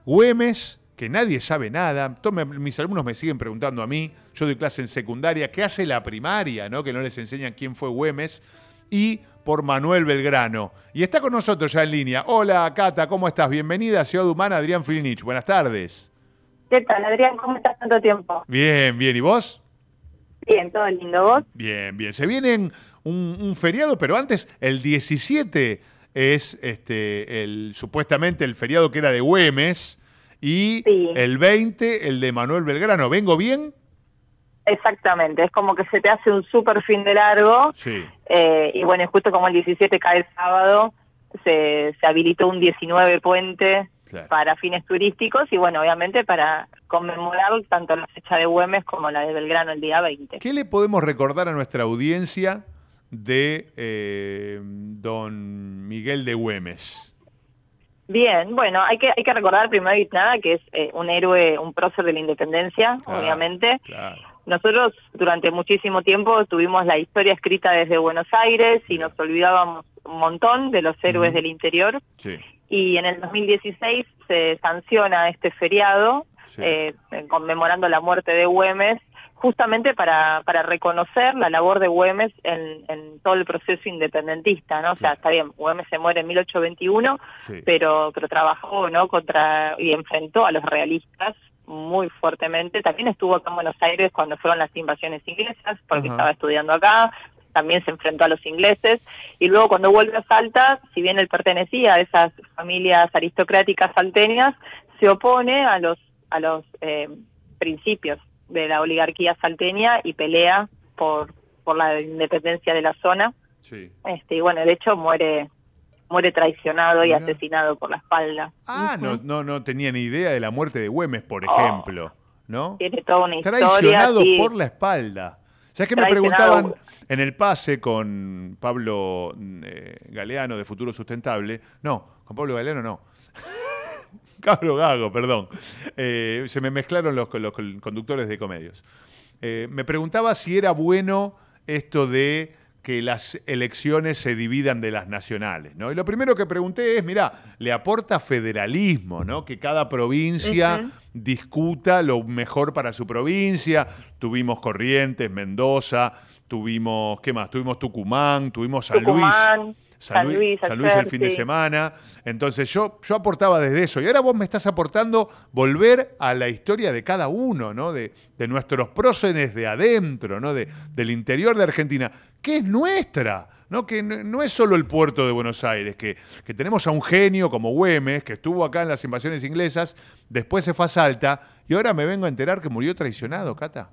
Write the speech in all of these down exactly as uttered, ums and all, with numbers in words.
Güemes, que nadie sabe nada. Tome, mis alumnos me siguen preguntando a mí, yo doy clase en secundaria, ¿qué hace la primaria, no? Que no les enseñan quién fue Güemes. Y por Manuel Belgrano. Y está con nosotros ya en línea. Hola, Cata, ¿cómo estás? Bienvenida a Ciudad Humana, Adrián Filinich. Buenas tardes. ¿Qué tal, Adrián? ¿Cómo estás tanto tiempo? Bien, bien. ¿Y vos? Bien, todo lindo. ¿Vos? Bien, bien. Se viene un, un feriado, pero antes, el diecisiete es este el supuestamente el feriado que era de Güemes y Sí. el veinte el de Manuel Belgrano. ¿Vengo bien? Exactamente, es como que se te hace un súper fin de largo. Sí. Eh, y bueno, justo como el diecisiete cae el sábado, se, se habilitó un diecinueve puente Claro. para fines turísticos y bueno, obviamente para conmemorar tanto la fecha de Güemes como la de Belgrano el día veinte. ¿Qué le podemos recordar a nuestra audiencia de eh, don Miguel de Güemes? Bien, bueno, hay que hay que recordar primero y nada que es eh, un héroe, un prócer de la independencia, Claro, obviamente. Claro. Nosotros durante muchísimo tiempo tuvimos la historia escrita desde Buenos Aires y nos olvidábamos un montón de los héroes Ujú. del interior. Sí. Y en el dos mil dieciséis se sanciona este feriado, Sí. eh, conmemorando la muerte de Güemes, justamente para para reconocer la labor de Güemes en, en todo el proceso independentista, ¿no? O sea, Claro. está bien, Güemes se muere en mil ochocientos veintiuno, Sí. pero pero trabajó, ¿no? Contra y enfrentó a los realistas muy fuertemente. También estuvo acá en Buenos Aires cuando fueron las invasiones inglesas, porque Ajá. estaba estudiando acá. También se enfrentó a los ingleses, y luego cuando vuelve a Salta, si bien él pertenecía a esas familias aristocráticas salteñas, se opone a los a los eh, principios de la oligarquía salteña y pelea por por la independencia de la zona. Sí. Este y bueno, de hecho muere muere traicionado y Mirá. asesinado por la espalda. Ah, Ujú. no, no, no tenía ni idea de la muerte de Güemes, por Oh. ejemplo, ¿no? Tiene toda una historia. Traicionado Sí. por la espalda. ¿Sabes qué me Traicionado. preguntaban en el pase con Pablo eh, Galeano de Futuro Sustentable? No, con Pablo Galeano no. Pablo Gago, perdón. Eh, se me mezclaron los, los conductores de Comedios. Eh, me preguntaba si era bueno esto de que las elecciones se dividan de las nacionales, ¿no? Y lo primero que pregunté es, mirá, le aporta federalismo, ¿no? Que cada provincia Ujú. discuta lo mejor para su provincia. Tuvimos Corrientes, Mendoza, tuvimos, ¿qué más? Tuvimos Tucumán, tuvimos San Tucumán, Luis. San Luis, San Luis el ayer, fin de sí. semana. Entonces yo, yo aportaba desde eso. Y ahora vos me estás aportando volver a la historia de cada uno, ¿no? De, de nuestros próceres de adentro, ¿no? De, del interior de Argentina, que es nuestra, ¿no? Que no, no es solo el puerto de Buenos Aires, que, que tenemos a un genio como Güemes, que estuvo acá en las invasiones inglesas, después se fue a Salta, y ahora me vengo a enterar que murió traicionado, Cata.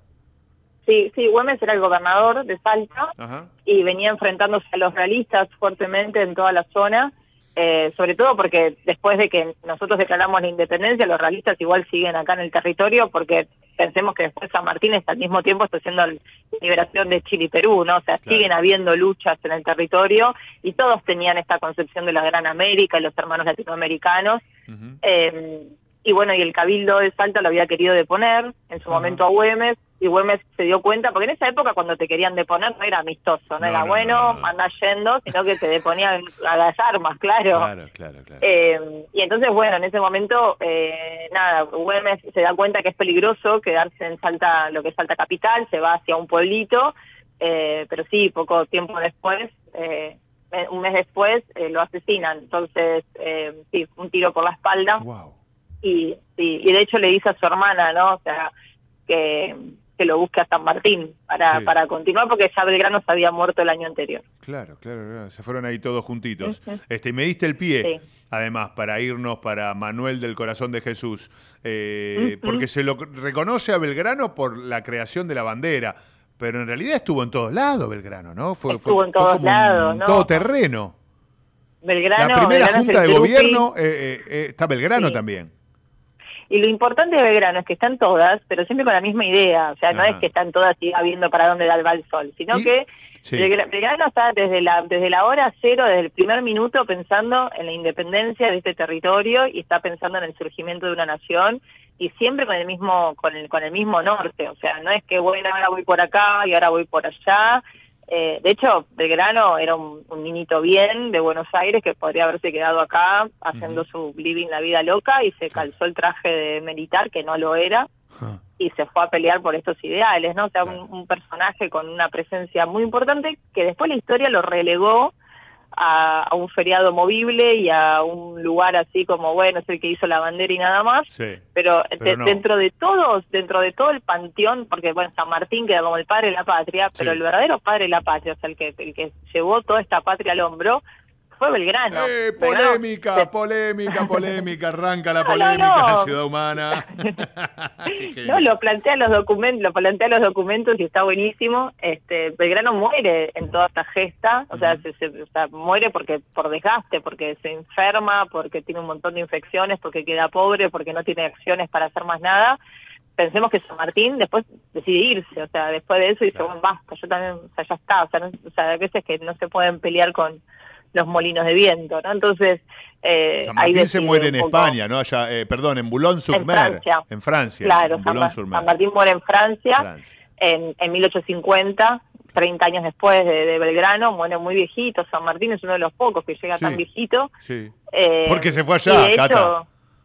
Sí, sí, Güemes era el gobernador de Salta. Ajá. Y venía enfrentándose a los realistas fuertemente en toda la zona, eh, sobre todo porque después de que nosotros declaramos la independencia, los realistas igual siguen acá en el territorio, porque pensemos que después San Martín está al mismo tiempo está haciendo la liberación de Chile y Perú, ¿no? O sea, Claro. siguen habiendo luchas en el territorio y todos tenían esta concepción de la Gran América y los hermanos latinoamericanos. Uh-huh. Eh, y bueno, y el Cabildo de Salta lo había querido deponer en su Ajá. momento a Güemes, y Güemes se dio cuenta, porque en esa época cuando te querían deponer no era amistoso, no, No, era no, bueno, no, no, no. anda yendo, sino que te deponían a las armas, claro. Claro, claro, claro. Eh, y entonces, bueno, en ese momento, eh, nada, Güemes se da cuenta que es peligroso quedarse en Salta, lo que es Salta Capital, se va hacia un pueblito, eh, pero sí, poco tiempo después, eh, un mes después, eh, lo asesinan. Entonces, eh, sí, un tiro por la espalda. Wow. Y, sí, y de hecho le dice a su hermana, ¿no? O sea, que, que lo busque a San Martín para, Sí. para continuar, porque ya Belgrano se había muerto el año anterior. Claro, claro, claro. Se fueron ahí todos juntitos. Ujú. Este, y me diste el pie, Sí. además, para irnos para Manuel del Corazón de Jesús, eh, Ujú. porque se lo reconoce a Belgrano por la creación de la bandera, pero en realidad estuvo en todos lados Belgrano, ¿no? Fue, Estuvo fue, en fue todos como lados, un ¿no? todoterreno. Belgrano, La primera Belgrano es junta el de Turupi. gobierno eh, eh, eh, está Belgrano Sí. también. Y lo importante de Belgrano es que están todas, pero siempre con la misma idea. O sea, no Ajá. es que están todas y va viendo para dónde da el sol, sino Y- que sí. Belgra- Belgrano está desde la desde la hora cero, desde el primer minuto, pensando en la independencia de este territorio y está pensando en el surgimiento de una nación, y siempre con el mismo con el con el mismo norte. O sea, no es que, bueno, ahora voy por acá y ahora voy por allá. Eh, de hecho, Belgrano era un, un niñito bien de Buenos Aires que podría haberse quedado acá haciendo uh-huh. su living la vida loca y se calzó el traje de militar, que no lo era, uh-huh. y se fue a pelear por estos ideales, ¿no? O sea, claro. un, un personaje con una presencia muy importante que después la historia lo relegó a, a un feriado movible y a un lugar así como, bueno, es el que hizo la bandera y nada más, sí, pero, pero de, no. dentro de todos, dentro de todo el panteón, porque bueno, San Martín queda como el padre de la patria, pero sí. el verdadero padre de la patria, o sea, el que, el que llevó toda esta patria al hombro, fue Belgrano. Eh, Belgrano polémica, se... polémica, polémica, arranca la no, polémica no, no. en Ciudad Humana. No, lo plantea los documentos, lo plantea los documentos y está buenísimo. Este, Belgrano muere en toda esta gesta, o sea, uh-huh. se, se, o sea, muere porque por desgaste, porque se enferma, porque tiene un montón de infecciones, porque queda pobre, porque no tiene acciones para hacer más nada. Pensemos que San Martín después decide irse, o sea, después de eso dice, claro. bueno, basta, yo también, o sea, ya está, o sea, no, o sea, a veces que no se pueden pelear con los molinos de viento, ¿no? Entonces, eh, San Martín se muere en España, ¿no? Allá, eh, perdón, en Boulogne-sur-Mer, en Francia. En Francia. Claro, en San, San Martín muere en Francia, Francia. En, en mil ochocientos cincuenta, treinta años después de, de Belgrano, muere muy viejito. San Martín es uno de los pocos que llega sí, tan viejito. Sí. Eh, Porque se fue allá, de Cata. Hecho,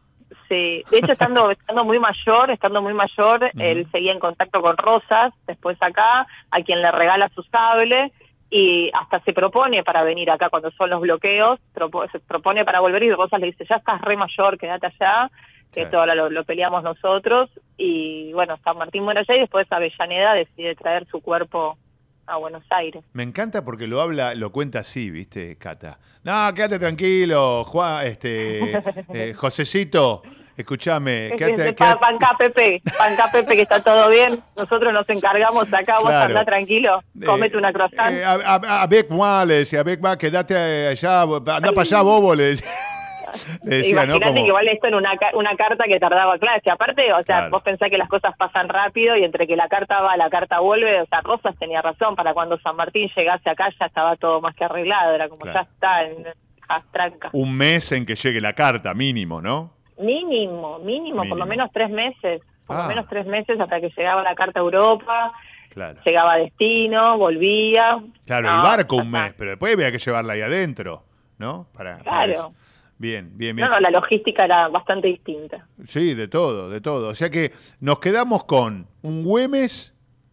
sí, de hecho, estando, estando muy mayor, estando muy mayor, uh-huh. él seguía en contacto con Rosas, después acá, a quien le regala su sable, y hasta se propone para venir acá cuando son los bloqueos, propo, se propone para volver y Rosas le dice, ya estás re mayor, quédate allá, que claro. esto ahora lo, lo peleamos nosotros, y bueno, San Martín muere allá y después Avellaneda decide traer su cuerpo a Buenos Aires. Me encanta porque lo habla, lo cuenta así, ¿viste, Cata? No, quédate tranquilo, Juan, este, eh, Josecito, escúchame. Quédate, quédate. Panca Pepe, Panca Pepe, que está todo bien. Nosotros nos encargamos acá, vos claro. andá tranquilo, comete eh, una croissant. Eh, avec moi, le decía, avec moi, quédate allá, andá para allá, bobo, le decía. Le decía, imagínate, ¿no? Como... que igual esto en una, una carta que tardaba clase. Aparte, o sea, claro. vos pensás que las cosas pasan rápido y entre que la carta va, la carta vuelve, o sea, Rosas tenía razón, para cuando San Martín llegase acá ya estaba todo más que arreglado, era como claro. ya está en las trancas. Un mes en que llegue la carta, mínimo, ¿no? Mínimo, mínimo, mínimo. por lo menos tres meses, por ah. lo menos tres meses hasta que llegaba la carta a Europa, claro. llegaba a destino, volvía. Claro, no, el barco un mes, pero después había que llevarla ahí adentro, ¿no? Para, claro. para eso. Bien, bien, bien. No, no, la logística era bastante distinta. Sí, de todo, de todo. O sea que nos quedamos con un Güemes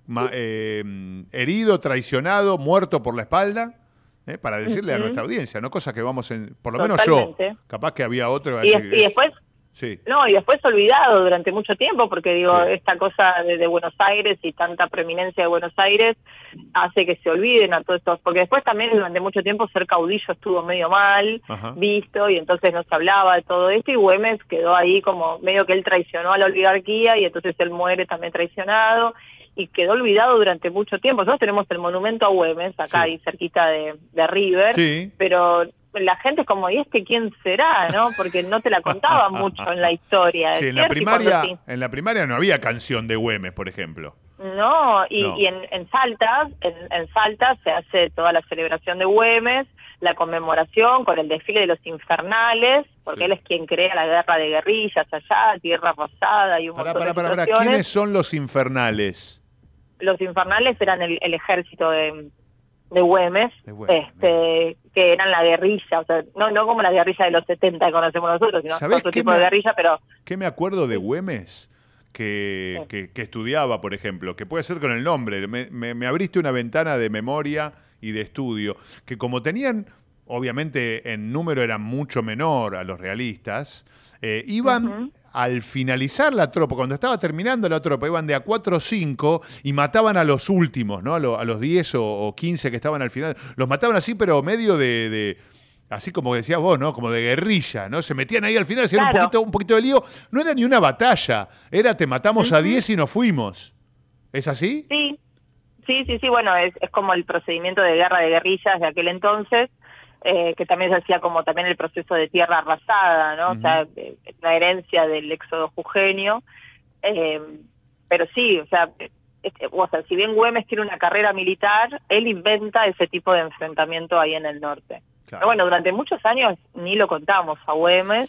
eh, herido, traicionado, muerto por la espalda, eh, para decirle uh-huh. a nuestra audiencia, ¿no? Cosas que vamos en... Por lo Totalmente. menos yo, capaz que había otro... Y, es, y después... Sí. No, y después olvidado durante mucho tiempo, porque digo, sí. esta cosa de, de Buenos Aires y tanta preeminencia de Buenos Aires hace que se olviden a todos estos, porque después también durante mucho tiempo ser caudillo estuvo medio mal Ajá. visto, y entonces no se hablaba de todo esto, y Güemes quedó ahí como medio que él traicionó a la oligarquía, y entonces él muere también traicionado, y quedó olvidado durante mucho tiempo. Nosotros tenemos el monumento a Güemes, acá sí. ahí cerquita de, de River, sí. pero... la gente es como, ¿y este quién será? ¿No? Porque no te la contaba mucho en la historia. Sí, en la primaria sí. en la primaria no había canción de Güemes, por ejemplo. No, y, no. y en, en Salta, en, en Salta se hace toda la celebración de Güemes, la conmemoración con el desfile de los infernales, porque sí. él es quien crea la guerra de guerrillas allá, Tierra Rosada y un pará, montón pará, de pará, pará. ¿Quiénes son los infernales? Los infernales eran el, el ejército de... de Güemes, de Güemes, este, que eran la guerrilla, o sea, no no como la guerrilla de los setenta que conocemos nosotros, sino otro tipo me, de guerrilla, pero... ¿Qué me acuerdo de Güemes? Que, sí. que, que estudiaba, por ejemplo, que puede ser con el nombre, me, me, me abriste una ventana de memoria y de estudio, que como tenían, obviamente en número eran mucho menor a los realistas, eh, iban... Uh-huh. Al finalizar la tropa, cuando estaba terminando la tropa, iban de a cuatro o cinco y mataban a los últimos, ¿no? A, lo, a los diez o, o quince que estaban al final. Los mataban así, pero medio de, de... así como decías vos, ¿no? Como de guerrilla, ¿no? Se metían ahí al final, hacían claro. un, poquito, un poquito de lío. No era ni una batalla, era te matamos uh-huh. a diez y nos fuimos. ¿Es así? Sí, sí, sí, sí. Bueno, es, es como el procedimiento de guerra de guerrillas de aquel entonces. Eh, que también se hacía como también el proceso de tierra arrasada, ¿no? Uh-huh. O sea, eh, la herencia del éxodo jujeño. Eh, pero sí, o sea, este, o sea, si bien Güemes tiene una carrera militar, él inventa ese tipo de enfrentamiento ahí en el norte. Claro. Pero bueno, durante muchos años ni lo contamos a Güemes,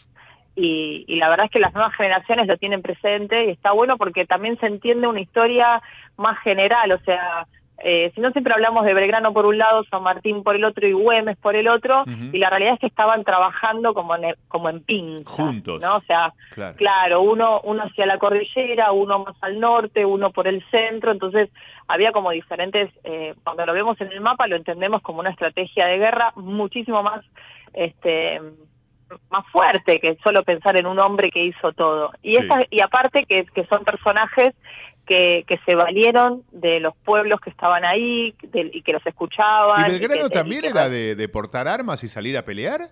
y, y la verdad es que las nuevas generaciones lo tienen presente, y está bueno porque también se entiende una historia más general, o sea... eh, si no siempre hablamos de Belgrano por un lado, San Martín por el otro y Güemes por el otro, uh-huh. y la realidad es que estaban trabajando como en, como en pinza. Juntos. ¿No? O sea, claro, claro uno, uno hacia la cordillera, uno más al norte, uno por el centro, entonces había como diferentes, eh, cuando lo vemos en el mapa lo entendemos como una estrategia de guerra muchísimo más, este... más fuerte que solo pensar en un hombre que hizo todo. Y, sí. esa, y aparte que, que son personajes que, que se valieron de los pueblos que estaban ahí de, y que los escuchaban. ¿Y Belgrano y que, también y que, era de, de portar armas y salir a pelear?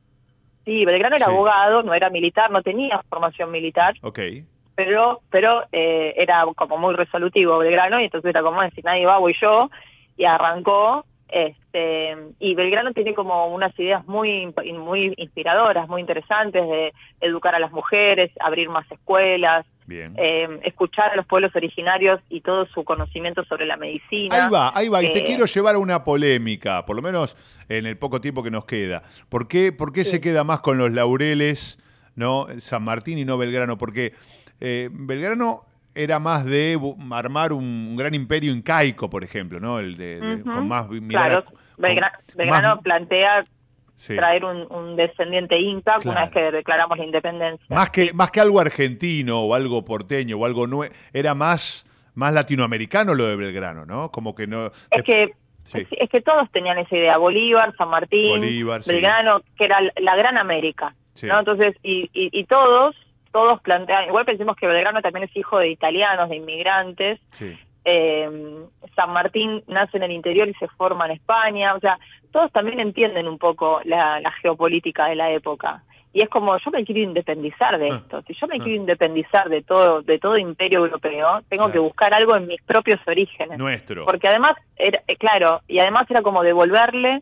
Sí, Belgrano era sí. abogado, no era militar, no tenía formación militar. Ok. Pero, pero eh, era como muy resolutivo Belgrano, y entonces era como decir, nadie va, voy yo, y arrancó. Este, y Belgrano tiene como unas ideas muy muy inspiradoras, muy interesantes de educar a las mujeres, abrir más escuelas, eh, escuchar a los pueblos originarios y todo su conocimiento sobre la medicina. Ahí va, ahí va, y eh, te quiero llevar a una polémica, por lo menos en el poco tiempo que nos queda. ¿Por qué, por qué sí. se queda más con los laureles, no San Martín y no Belgrano? Porque eh, Belgrano era más de armar un gran imperio incaico, por ejemplo, ¿no? El de, de uh-huh. con más mirada, claro, Belgrano, Belgrano más, plantea sí. traer un, un descendiente inca claro. una vez que declaramos la independencia. Más que más que algo argentino o algo porteño o algo nuevo, era más más latinoamericano lo de Belgrano, ¿no? Como que no. Es que sí. es, es que todos tenían esa idea, Bolívar, San Martín, Bolívar, Belgrano, sí. que era la gran América, sí. ¿no? Entonces y, y, y todos todos plantean, igual pensemos que Belgrano también es hijo de italianos, de inmigrantes, sí. eh, San Martín nace en el interior y se forma en España, o sea, todos también entienden un poco la, la geopolítica de la época, y es como, yo me quiero independizar de esto, si yo me ah. quiero independizar de todo de todo imperio europeo, tengo claro. que buscar algo en mis propios orígenes. Nuestro. Porque además, era, claro, y además era como devolverle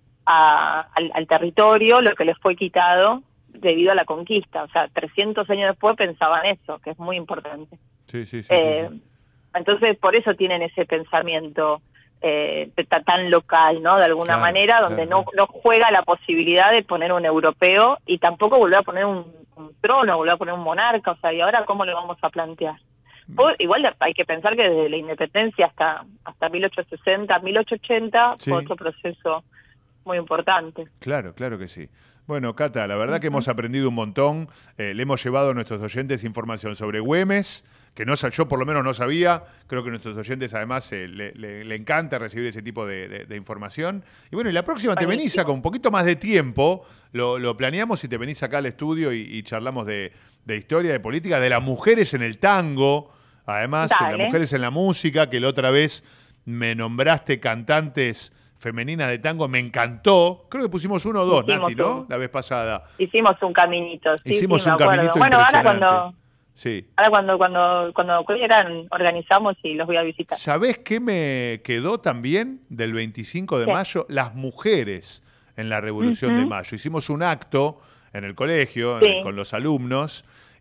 a, al, al territorio lo que les fue quitado debido a la conquista, o sea, trescientos años después pensaban eso, que es muy importante. Sí, sí, sí. Eh, sí, sí. Entonces, por eso tienen ese pensamiento eh, tan local, ¿no? De alguna claro, manera, donde claro. no, no juega la posibilidad de poner un europeo y tampoco volver a poner un, un trono, volver a poner un monarca, o sea, ¿y ahora cómo lo vamos a plantear? O, igual hay que pensar que desde la independencia hasta hasta mil ochocientos sesenta, mil ochocientos ochenta sí. fue otro proceso muy importante. Claro, claro que sí. Bueno, Cata, la verdad que hemos aprendido un montón, eh, le hemos llevado a nuestros oyentes información sobre Güemes, que no yo por lo menos no sabía, creo que a nuestros oyentes además eh, le, le, le encanta recibir ese tipo de, de, de información. Y bueno, y la próxima te venís con un poquito más de tiempo, lo, lo planeamos y te venís acá al estudio y, y charlamos de, de historia, de política, de las mujeres en el tango, además, de las mujeres en la música, que la otra vez me nombraste cantantes femeninas de tango, me encantó. Creo que pusimos uno o dos, Hicimos Nati, ¿no? Un, la vez pasada. Hicimos un caminito. Sí, Hicimos sí, un caminito bueno, impresionante. Ahora cuando, sí. ahora cuando, cuando, cuando quieran, organizamos y los voy a visitar. ¿Sabés qué me quedó también del veinticinco de mayo? Las mujeres en la Revolución uh-huh. de Mayo. Hicimos un acto en el colegio sí. en, con los alumnos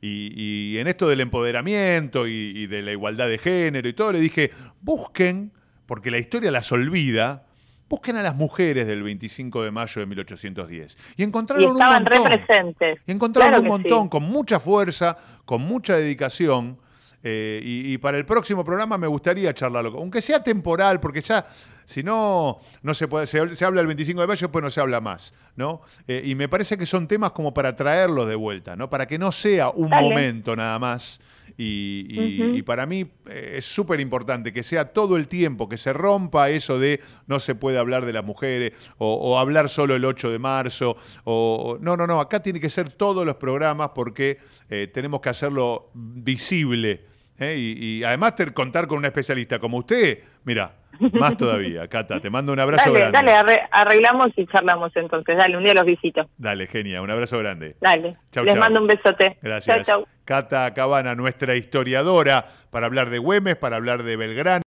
y, y en esto del empoderamiento y, y de la igualdad de género y todo, le dije, busquen, porque la historia las olvida, busquen a las mujeres del veinticinco de mayo de mil ochocientos diez. Y encontraron y estaban un montón. re presentes. Y encontraron claro un montón, sí. con mucha fuerza, con mucha dedicación. Eh, y, y para el próximo programa me gustaría charlarlo, aunque sea temporal, porque ya, si no, no se puede, se, se habla el veinticinco de mayo, después no se habla más, ¿no? Eh, y me parece que son temas como para traerlos de vuelta, ¿no? Para que no sea un Dale. momento nada más. Y, y, uh-huh. y para mí eh, es súper importante que sea todo el tiempo, que se rompa eso de no se puede hablar de las mujeres o, o hablar solo el ocho de marzo. O, no, no, no, acá tiene que ser todos los programas porque eh, tenemos que hacerlo visible. ¿eh? Y, y además ter, contar con una especialista como usted, mira, más todavía. Cata, te mando un abrazo dale, grande. Dale, arreglamos y charlamos entonces. Dale, un día los visito. Dale, genia, un abrazo grande. Dale, chau, les chau. mando un besote. Gracias. Chau, chau. Cata Cabana, nuestra historiadora, para hablar de Güemes, para hablar de Belgrano.